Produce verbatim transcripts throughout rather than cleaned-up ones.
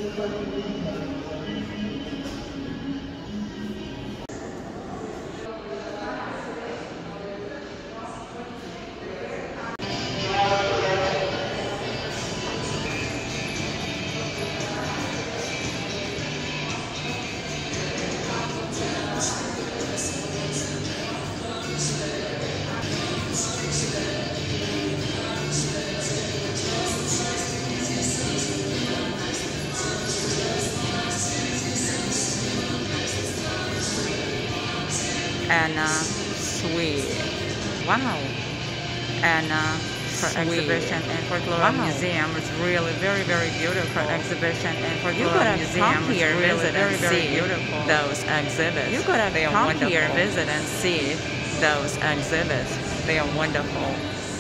Anna Sui. Wow. Anna For Sui. Exhibition in Fort Lauderdale wow. Museum is really very, very beautiful. For exhibition in Fort Lauderdale Museum come here, really visit very, and very see beautiful. Those exhibits. You gotta they come wonderful. Here, visit and see those exhibits. They are wonderful.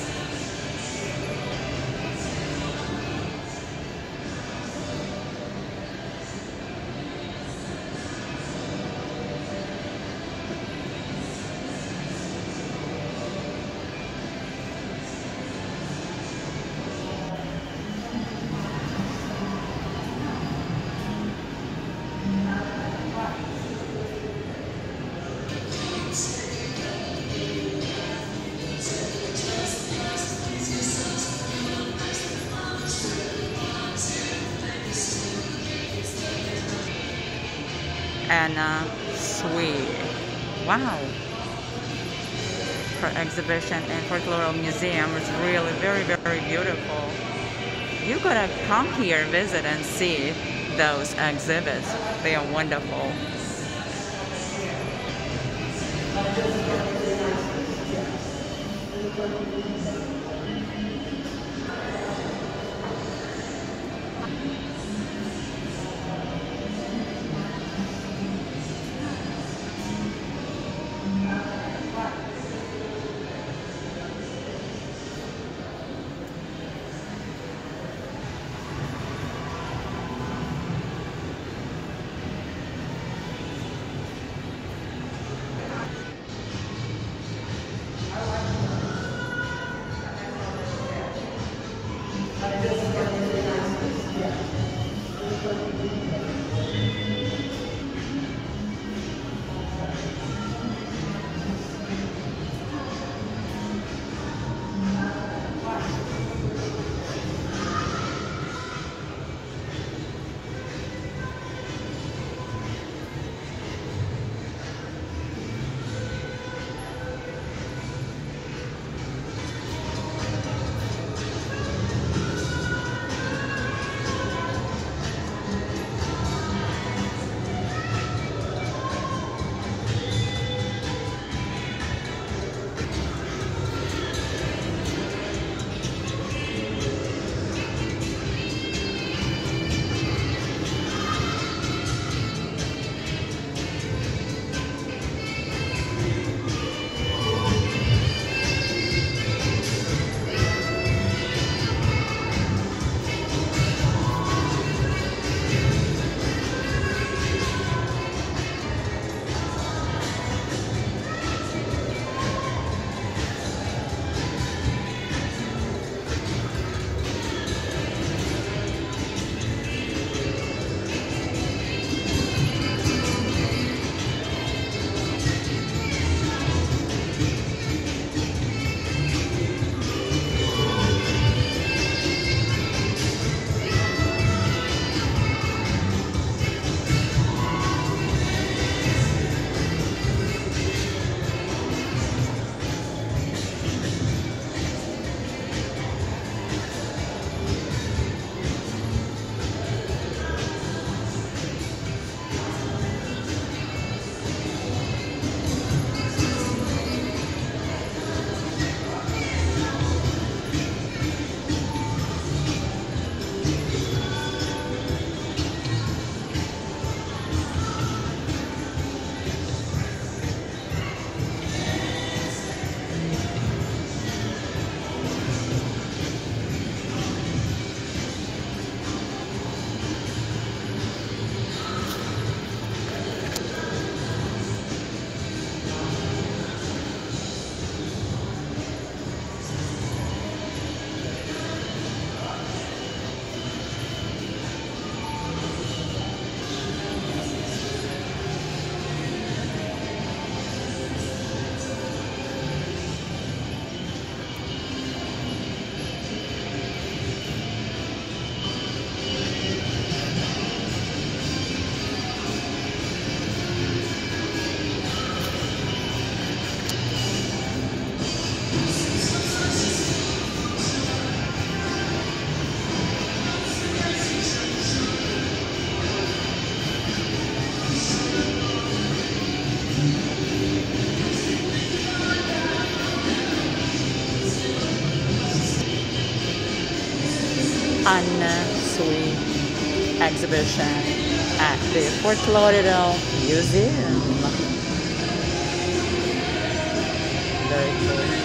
Anna Sui. Wow. Her exhibition in Fort Lauderdale Museum is really very, very beautiful. You gotta come here, visit and see those exhibits. They are wonderful. exhibition at the Fort Lauderdale Museum. Very cool.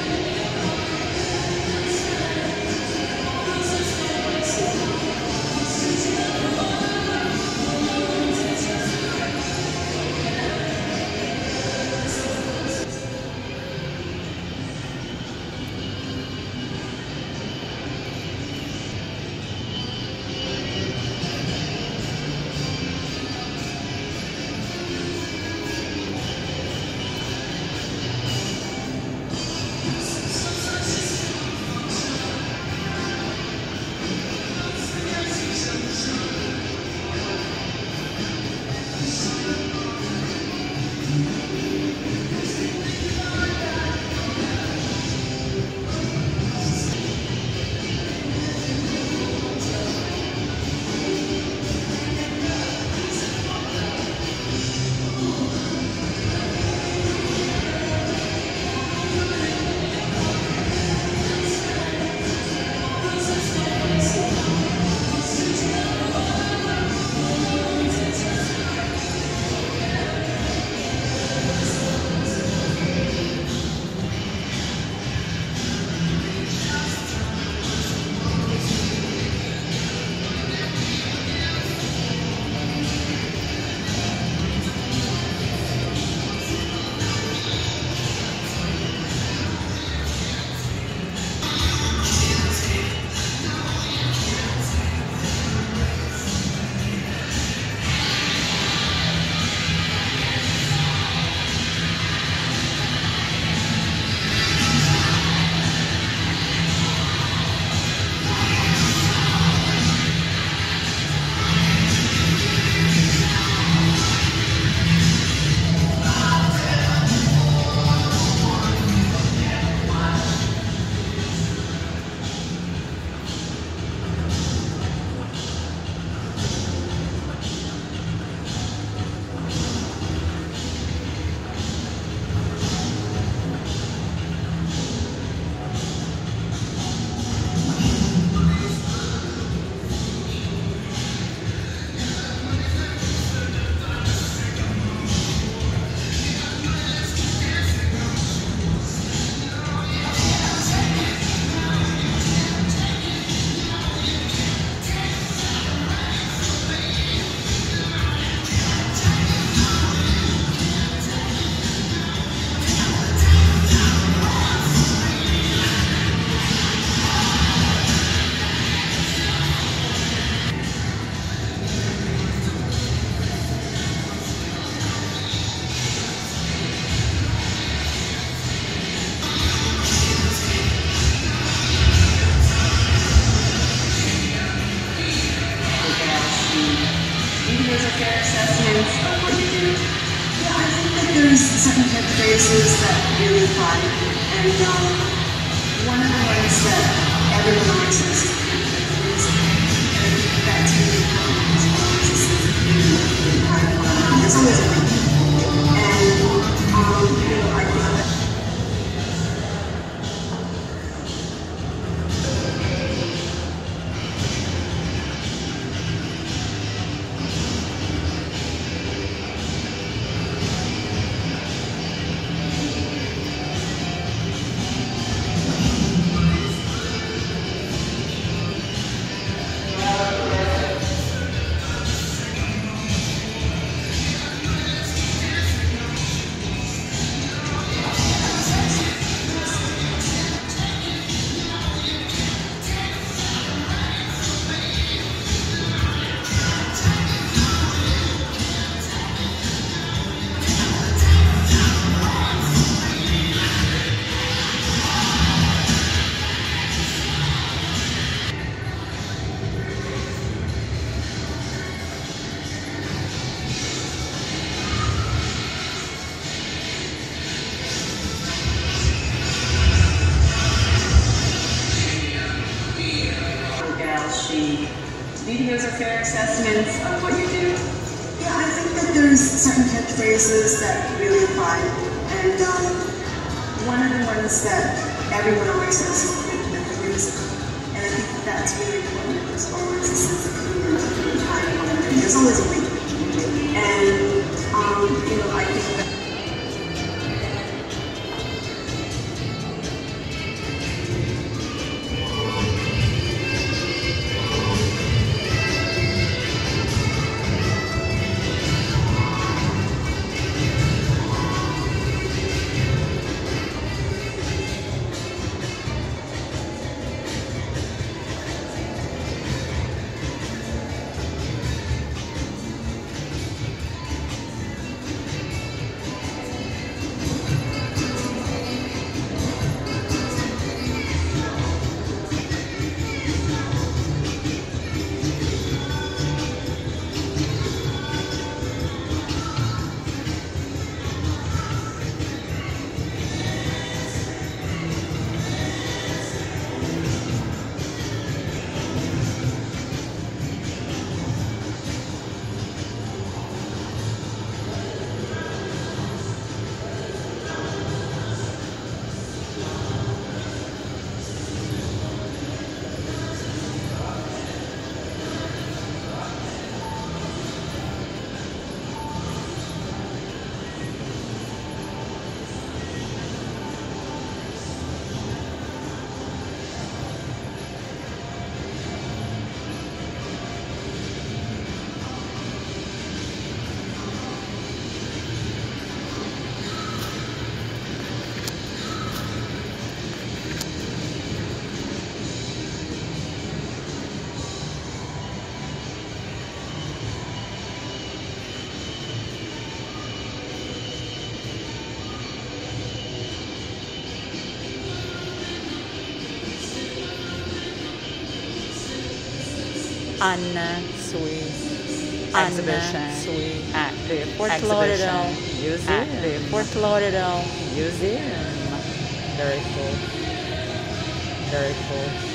certain type phrases that really apply, and um, one of the ones that everyone always says is that's really important as well as a sense of humor. There's always a thing. And um, you know, I think that videos are fair assessments of what you do. Yeah, I think that there's certain catchphrases that really apply, and um, one of the ones that everyone always says is the music, and I think that's really important as well as a sense of humor. everything. There's always a way. And, um, you know, I think that Anna Sui exhibition Sui at the Fort Lauderdale Museum. At the Fort Lauderdale Museum. Very cool. Very cool.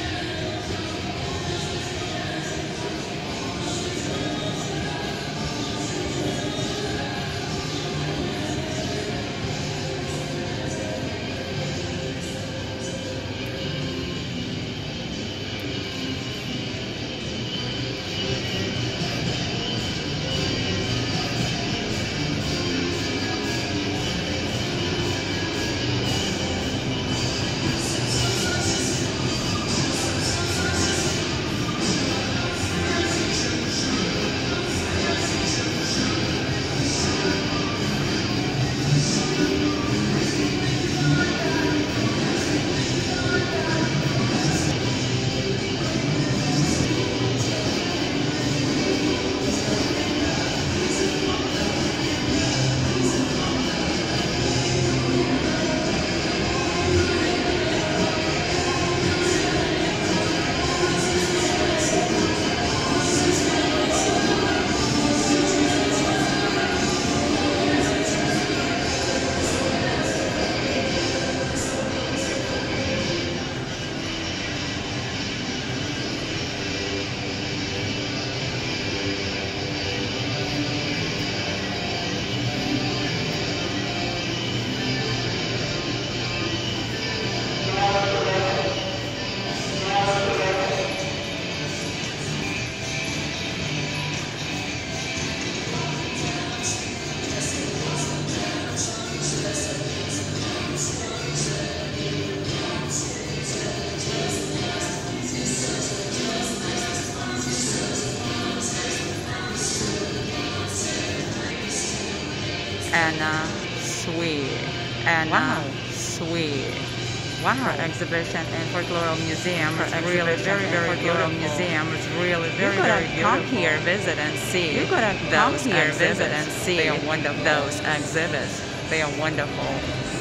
Anna Sui. Anna wow. Sui. Wow. Her exhibition in Fort Lauderdale Museum is really very, very beautiful. Museum is really very, very beautiful. Come here, visit and see. You gotta come here, visit and see. They are wonderful. Those exhibits. They are wonderful.